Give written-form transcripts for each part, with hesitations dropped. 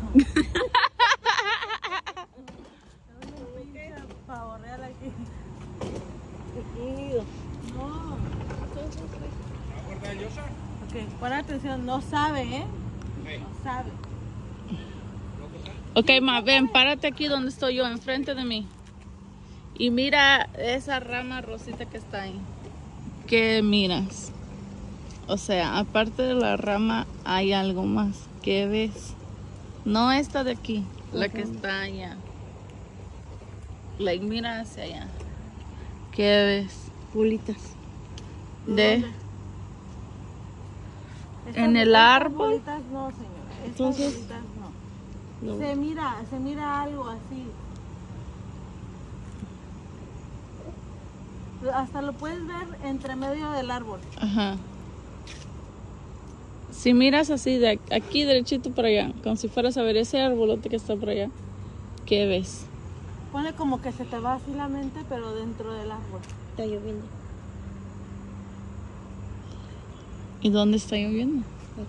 Pavo real aquí. No. Ok, pon atención, no sabe, ¿eh? No sabe. Ok, ma, ven, párate aquí donde estoy yo, enfrente de mí. Y mira esa rama rosita que está ahí. ¿Qué miras? O sea, aparte de la rama hay algo más. ¿Qué ves? No esta de aquí, la que está allá. Like, mira hacia allá. ¿Qué ves? Bolitas. En el árbol. Bolitas no, señora. Estas Entonces, bolitas no. no. Se mira algo así. Hasta lo puedes ver entre medio del árbol. Ajá. Si miras así de aquí derechito para allá, como si fueras a ver ese arbolote que está por allá, ¿qué ves? Pone como que se te va así la mente, pero dentro del árbol. Está lloviendo. ¿Y dónde está lloviendo?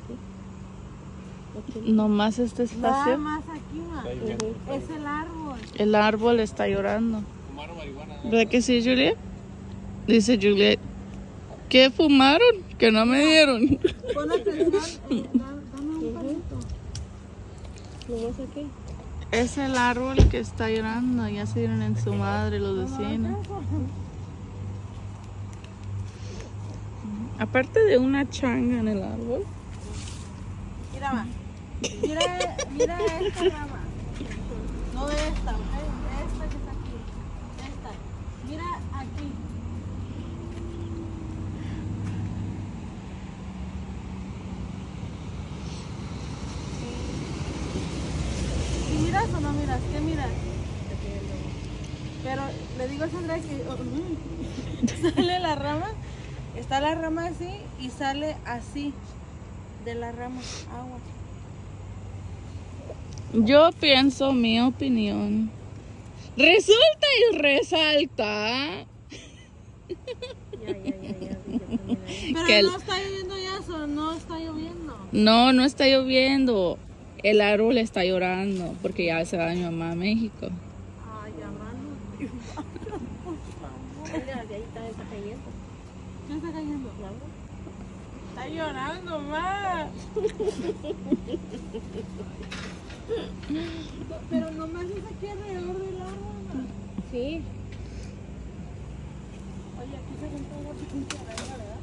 Aquí. Nomás este Nada espacio. más aquí, ma. Es el árbol. El árbol está llorando. ¿Verdad que sí, Juliet? Dice Juliet. ¿Qué fumaron? Que no me dieron. Pon atención. Dame un palito. ¿Nomás aquí? Es el árbol que está llorando. Ya se dieron en su madre los vecinos. Aparte de una changa en el árbol. Mira, ma. Mira esta rama. No esta, ¿ok? Esta que está aquí. Esta. Mira aquí. ¿Sí miras o no miras? ¿Qué miras? Pero le digo a Sandra que sale la rama, está la rama así y sale así de la rama agua. Yo pienso, mi opinión. Resulta y resalta. Pero Que no está lloviendo ya, no está lloviendo. No, no está lloviendo. El árbol está llorando porque ya se va mi mamá a México. Ay, llamando. Mira, de ahí está cayendo. ¿Qué está cayendo? Está llorando, ma. Pero nomás es aquí alrededor del árbol, ma. Sí. Oye, aquí se juntó una pinche araña, ¿verdad?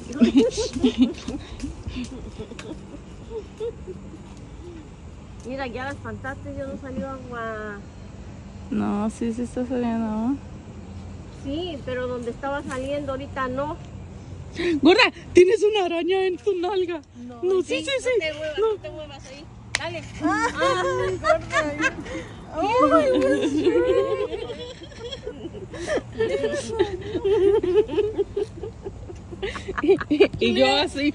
Mira, ya las espantaste, yo no salió agua. No, sí está saliendo, ¿no? Sí, pero donde estaba saliendo ahorita no. Gorda, tienes una araña en tu nalga. No, sí. No te muevas, no te muevas ahí. Dale. Ay, gorda. Y yo así.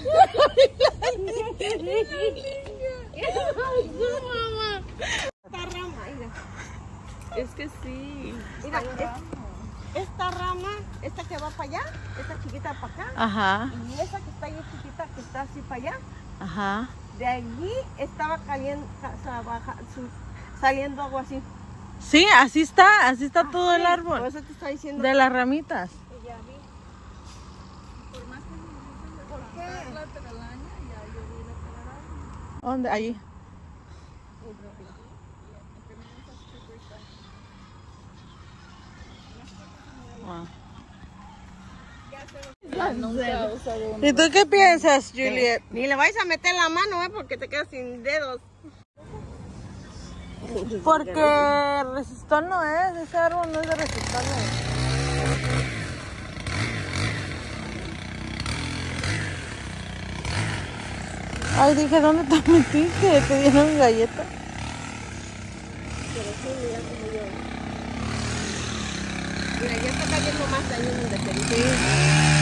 Esta rama, mira. Es que sí. Mira, esta rama, esta que va para allá, esta chiquita para acá, Ajá, y esa que está ahí chiquita que está así para allá, ajá. de allí estaba cayendo, saliendo agua así. Sí, así está todo el Por árbol. eso te está diciendo. De las ramitas. Que ya vi. ¿Por qué? ¿Dónde? Allí. Wow. ¿Y tú qué piensas, Juliet? Ni le vais a meter la mano, porque te quedas sin dedos. Porque resistol no es, ese árbol no es de resistol. Ay, dije, ¿dónde te metiste? ¿Te dieron galleta? Pero sí, mira como yo. Mira, ya está cayendo más daño de que